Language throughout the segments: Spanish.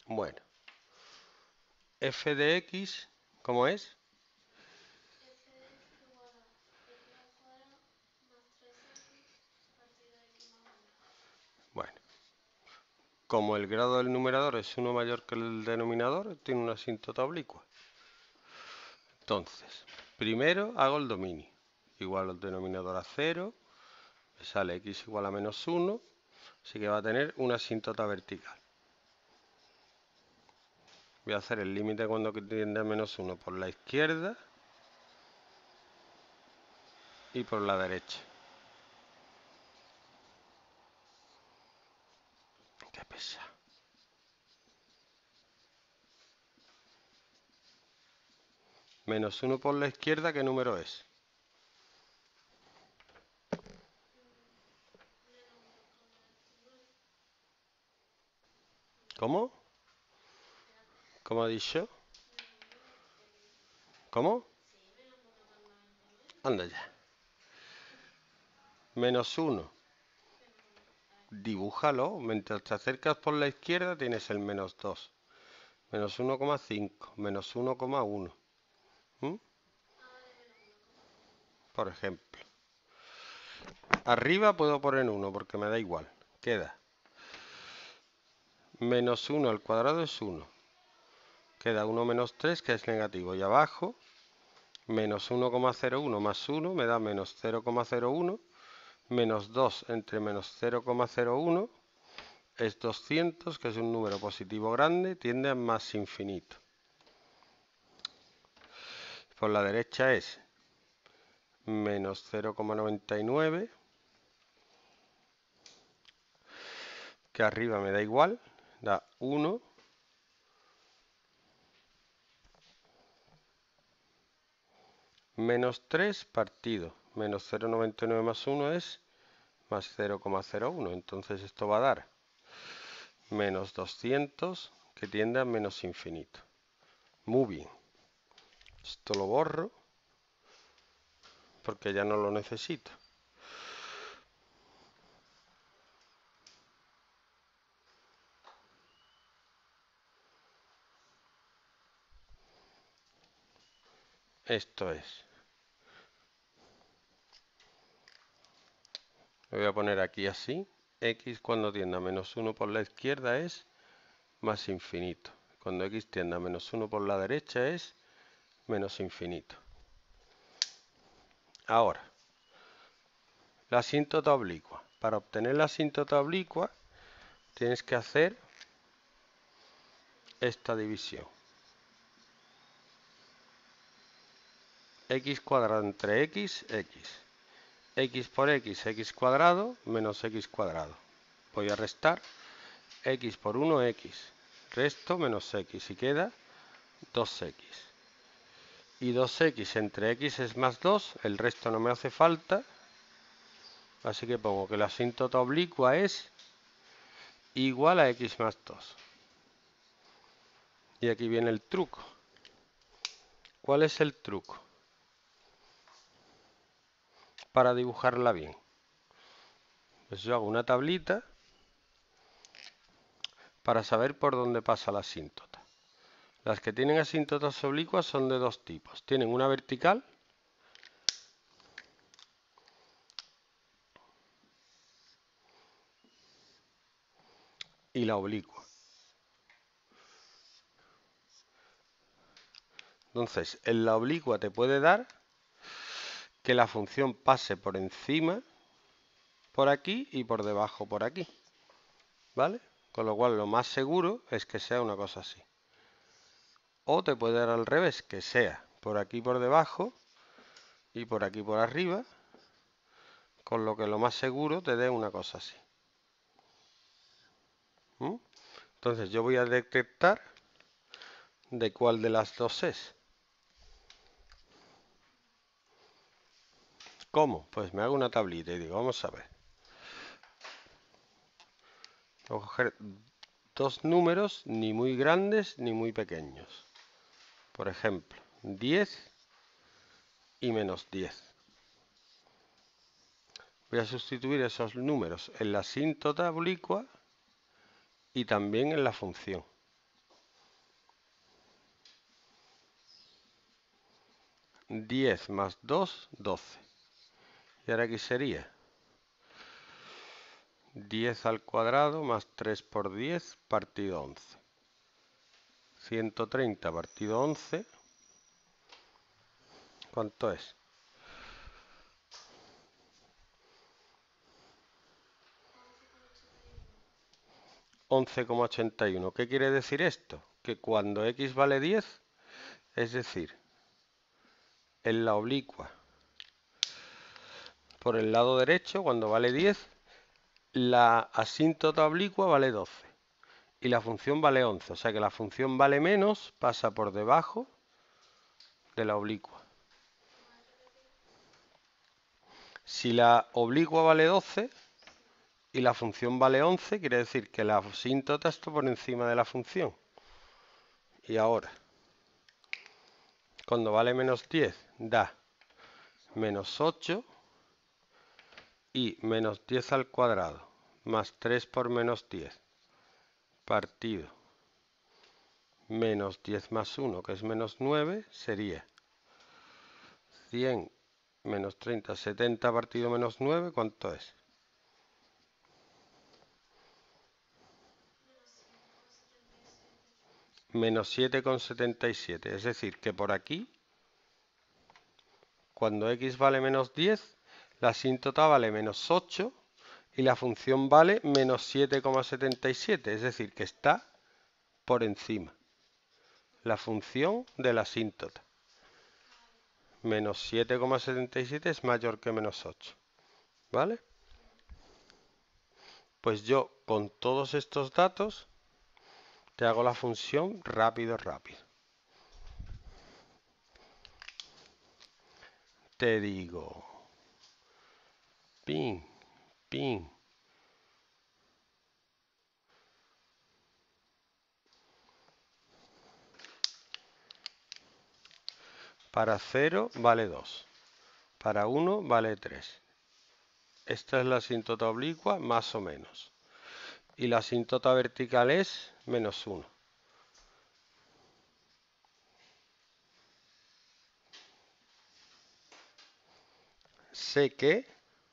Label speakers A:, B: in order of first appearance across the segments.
A: Bueno, f de x, ¿cómo es?
B: F de x igual a x al cuadrado más 3x partido de x más 1.
A: Bueno, como el grado del numerador es 1 mayor que el denominador, tiene una asíntota oblicua. Entonces, primero hago el dominio. Igual al denominador a 0, me sale x igual a menos 1, así que va a tener una asíntota vertical. Voy a hacer el límite cuando tiende a menos 1 por la izquierda y por la derecha. Qué pesado. Menos 1 por la izquierda, ¿qué número es?
B: Menos 1,99.
A: ¿Cómo?
B: Espérate.
A: ¿Cómo ha dicho?
B: Menos 1,99.
A: ¿Cómo?
B: Sí, menos 1,99.
A: Anda ya. Menos 1.
B: Menos 1. A ver.
A: Dibújalo. Mientras te acercas por la izquierda tienes el menos 2. Menos 1,5. Menos 1,1. ¿Mm?
B: Ah, vale, menos 1,5.
A: Por ejemplo. Arriba puedo poner 1 porque me da igual. Queda. Menos 1 al cuadrado es 1. Queda 1 menos 3 que es negativo. Y abajo, menos 1,01 más 1 me da menos 0,01. Menos 2 entre menos 0,01 es 200, que es un número positivo grande, tiende a más infinito. Por la derecha es menos 0,99, que arriba me da igual, da 1. Menos 3 partido. Menos 0,99 más 1 es más 0,01. Entonces esto va a dar menos 200, que tiende a menos infinito. Muy bien. Esto lo borro porque ya no lo necesito. Esto es. Lo voy a poner aquí así. X cuando tienda a menos 1 por la izquierda es más infinito. Cuando x tiende a menos 1 por la derecha es menos infinito. Ahora, la asíntota oblicua. Para obtener la asíntota oblicua tienes que hacer esta división. X cuadrado entre x, x. X por x, x cuadrado, menos x cuadrado. Voy a restar x por 1, x. Resto menos x y queda 2x. Y 2x entre x es más 2, el resto no me hace falta. Así que pongo que la asíntota oblicua es igual a x más 2. Y aquí viene el truco. ¿Cuál es el truco? Para dibujarla bien. Pues yo hago una tablita para saber por dónde pasa la asíntota. Las que tienen asíntotas oblicuas son de dos tipos. Tienen una vertical y la oblicua. Entonces, en la oblicua te puede dar que la función pase por encima, por aquí, y por debajo, por aquí. ¿Vale? Con lo cual lo más seguro es que sea una cosa así. O te puede dar al revés, que sea por aquí por debajo y por aquí por arriba, con lo que lo más seguro te dé una cosa así. ¿Mm? Entonces yo voy a detectar de cuál de las dos es. ¿Cómo? Pues me hago una tablita y digo, vamos a ver. Voy a coger dos números ni muy grandes ni muy pequeños. Por ejemplo, 10 y menos 10. Voy a sustituir esos números en la asíntota oblicua y también en la función. 10 más 2, 12. Y ahora aquí sería 10 al cuadrado más 3 por 10 partido 11. 130 partido 11. ¿Cuánto es? 11,81. ¿Qué quiere decir esto? Que cuando x vale 10, es decir, en la oblicua por el lado derecho, cuando vale 10, la asíntota oblicua vale 12 y la función vale 11. O sea que la función vale menos pasa por debajo de la oblicua. Si la oblicua vale 12 y la función vale 11, quiere decir que la asíntota está por encima de la función. Y ahora, cuando vale menos 10, da menos 8 y menos 10 al cuadrado más 3 por menos 10 partido menos 10 más 1, que es menos 9, sería 100 menos 30, 70 partido menos 9, ¿cuánto es? Menos 7,77. Es decir, que por aquí, cuando x vale menos 10, la asíntota vale menos 8 y la función vale menos 7,77. Es decir, que está por encima la función de la asíntota. Menos 7,77 es mayor que menos 8. ¿Vale? Pues yo con todos estos datos te hago la función rápido. Te digo, pin, pin. Para 0 vale 2. Para 1 vale 3. Esta es la asíntota oblicua, más o menos. Y la asíntota vertical es menos 1. Sé que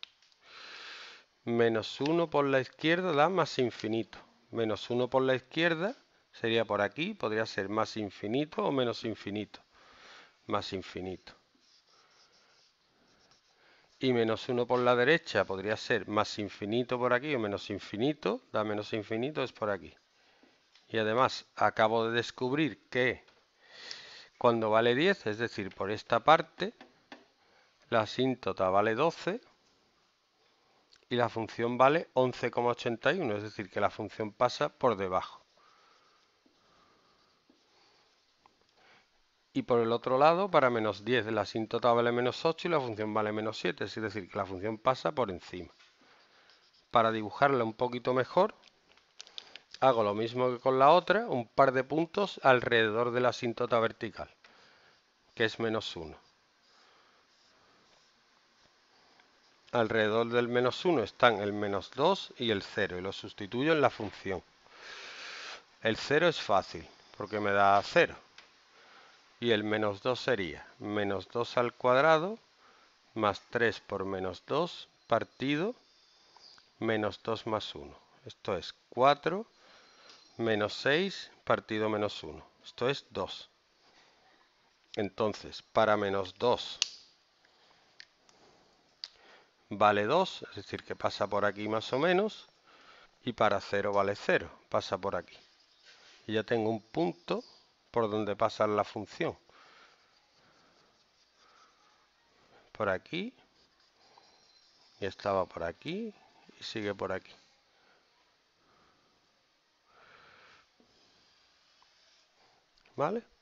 A: menos 1 por la izquierda da más infinito. Menos 1 por la izquierda sería por aquí, podría ser más infinito o menos infinito. Más infinito. Y menos 1 por la derecha podría ser más infinito por aquí o menos infinito. Da menos infinito, es por aquí. Y además acabo de descubrir que cuando vale 10, es decir, por esta parte, la asíntota vale 12 y la función vale 11,81, es decir, que la función pasa por debajo. Y por el otro lado, para menos 10, la asíntota vale menos 8 y la función vale menos 7, es decir, que la función pasa por encima. Para dibujarla un poquito mejor, hago lo mismo que con la otra, un par de puntos alrededor de la asíntota vertical, que es menos 1. Alrededor del menos 1 están el menos 2 y el 0, y lo sustituyo en la función. El 0 es fácil, porque me da 0. Y el menos 2 sería menos 2 al cuadrado más 3 por menos 2 partido menos 2 más 1. Esto es 4 menos 6 partido menos 1. Esto es 2. Entonces, para menos 2 vale 2, es decir, que pasa por aquí más o menos. Y para 0 vale 0, pasa por aquí. Y ya tengo un punto por donde pasa la función. Por aquí. Y estaba por aquí. Y sigue por aquí. ¿Vale?